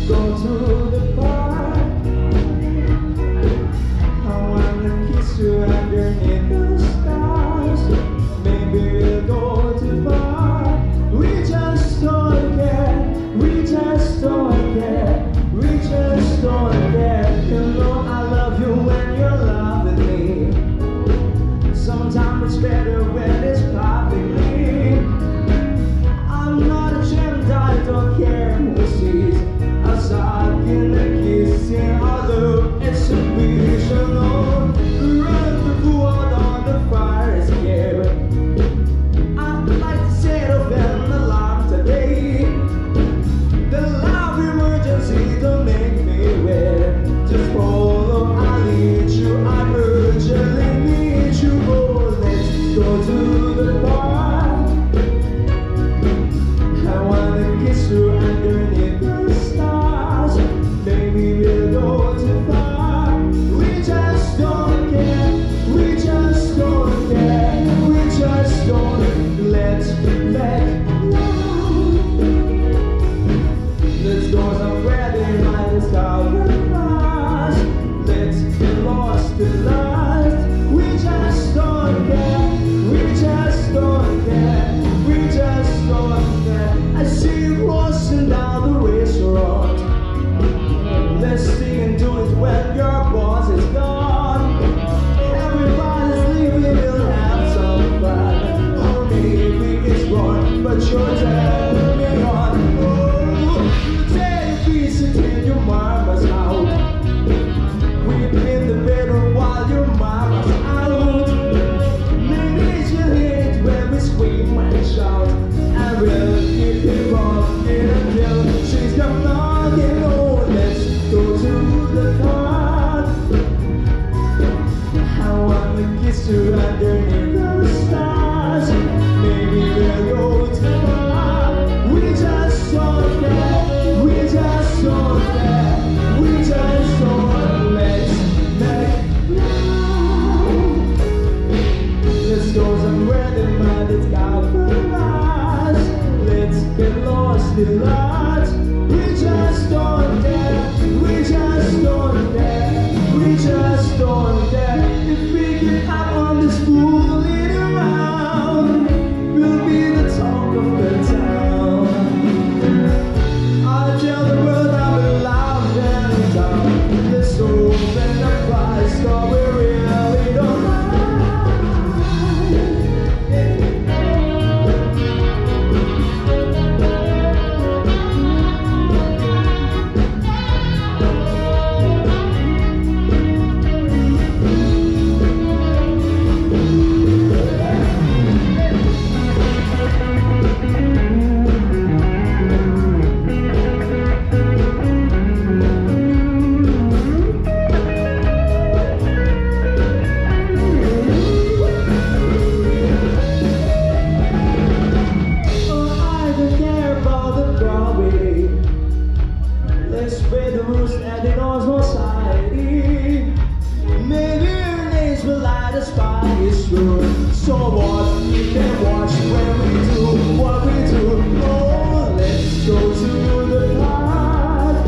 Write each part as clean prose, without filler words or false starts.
go to the park. I wanna kiss you underneath the stars. Maybe we'll go too far. We just don't care. We just don't care. We just don't care. You know I love you when you're loving me. Sometimes it's better when it's publicly. I'm not a gent, I don't care who sees us hugging and kissing. Although it's exhibitional, run the food on the fire escape. I'd like to set off an alarm today. The love emergency don't make me wait. Just follow, I lead you, I urgently need you. Oh, let's go to the park. I wanna kiss you underneath the stars. Maybe we'll go too far. We just don't care. We just don't care. We just don't. Let's make love. Let's go somewhere they might discover us. Let's get lost in lust. We just don't care. We just don't care. We just don't care. I see you crossing down the restaurant. Let's sing and do it when your boss is gone. Everybody's leaving, we'll have some fun. Or maybe it's wrong, but you're telling me on. Oh, take a piece and take your mama's out. Weep in the bedroom while your mama's out. Maybe she'll hate when we scream and shout. And we'll keep it rocking until she's come knocking. Oh, let's go to the park. I wanna kiss you underneath the stars. Maybe we'll go too far. We just don't care. We just don't care. We just don't. Let's make love. Let's go somewhere that might discover us. Let's get lost in love. We just don't care. We just don't care. We just don't care. If we get out on this fooling around, we'll be the talk of the town. I'll tell the world I'm alive and down. Let's open the prize, so we really don't mind. Let's spread the rules and ignore society. Maybe your names will light us by its truth. So what? You can watch when we do what we do. Oh, let's go to the park.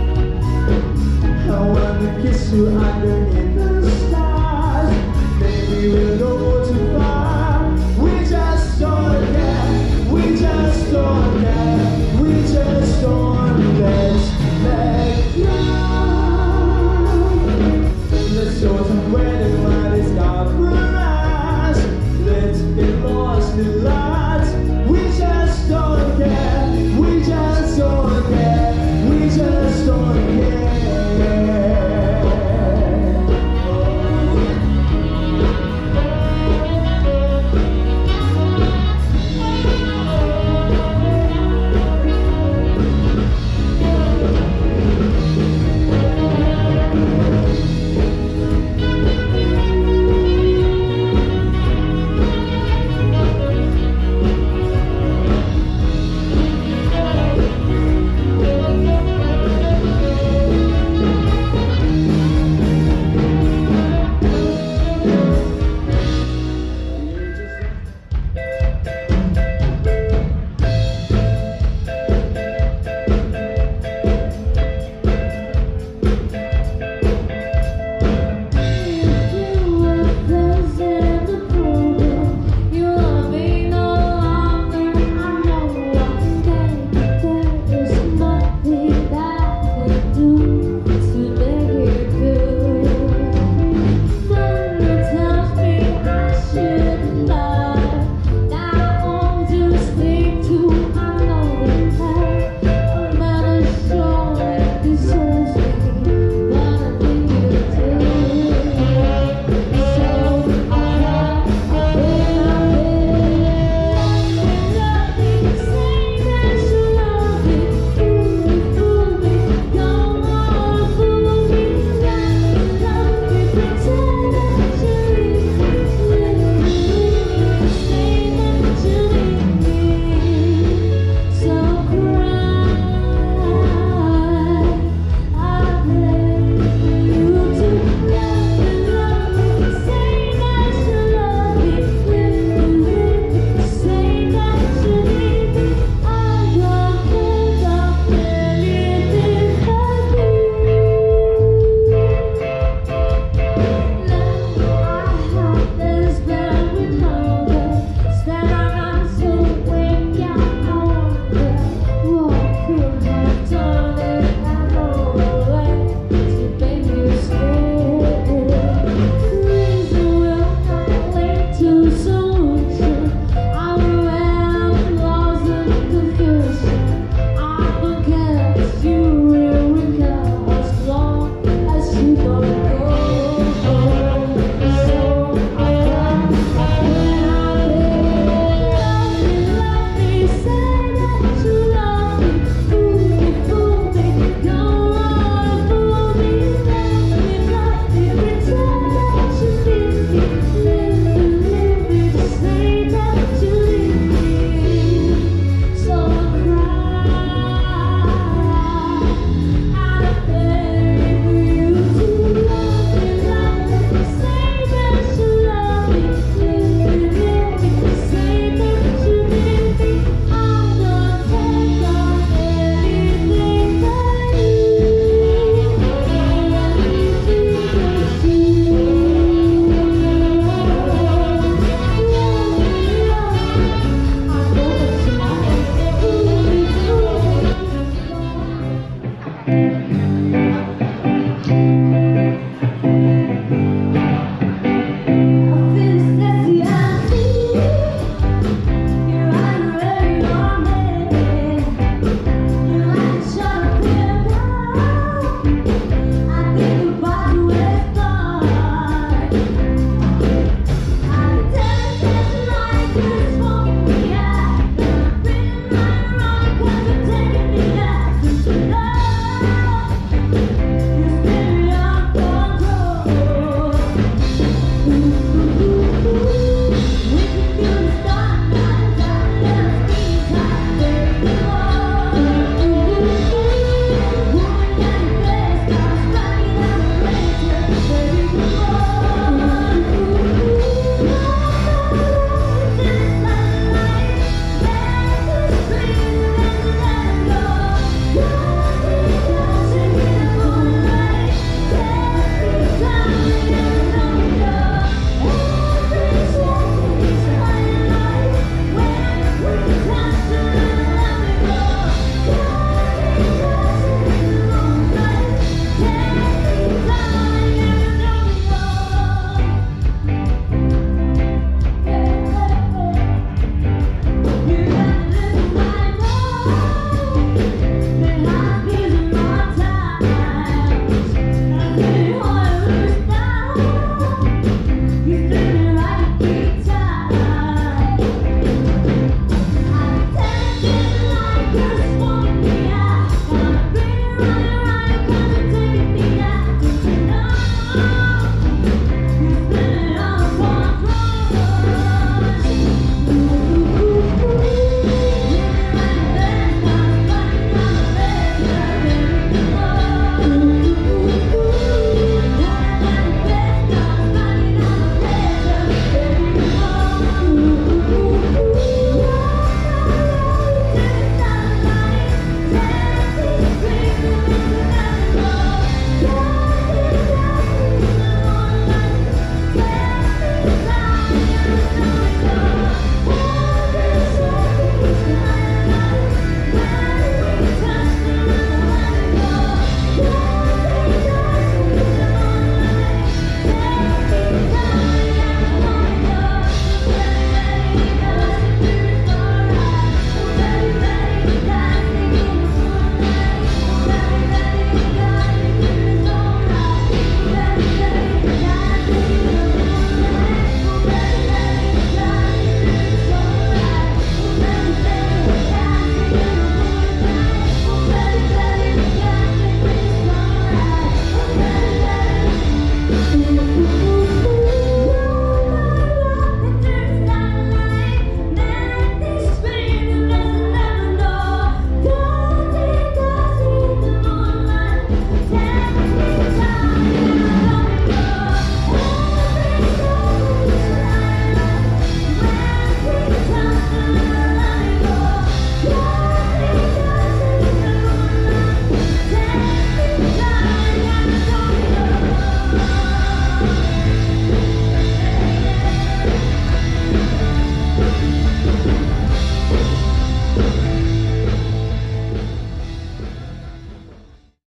I wanna kiss you underneath the stars. Maybe we'll go too far. We just don't care. We just don't care. We just don't.